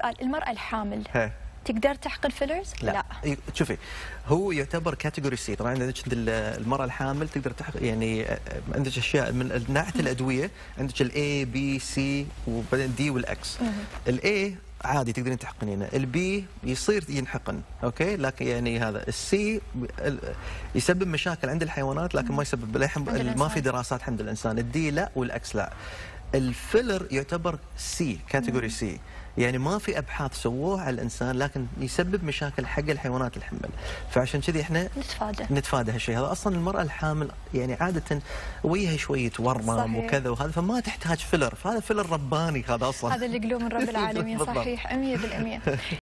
سؤال، المرأة الحامل ها. تقدر تحقن فيلرز؟ لا. شوفي، هو يعتبر كاتيجوري سي. طبعا عندك المراه الحامل تقدر يعني عندك اشياء من ناحيه الادويه، عندك الاي بي سي وبعدين دي والاكس. الاي عادي تقدرين تحقنينه، البي يصير ينحقن، اوكي، لكن يعني هذا السي يسبب مشاكل عند الحيوانات لكن ما يسبب ما في دراسات عند الانسان. الدي لا والاكس لا. الفيلر يعتبر سي، كاتيجوري سي، يعني ما في ابحاث سووها على الانسان لكن يسبب مشاكل حق الحيوانات الحمل، فعشان كذي احنا نتفادى هالشيء هذا. اصلا المراه الحامل يعني عاده وجهها شويه ورم وكذا وهذا، فما تحتاج فيلر، فهذا فيلر رباني هذا اصلا. هذا اللي يقولوه من رب العالمين. صحيح 100%.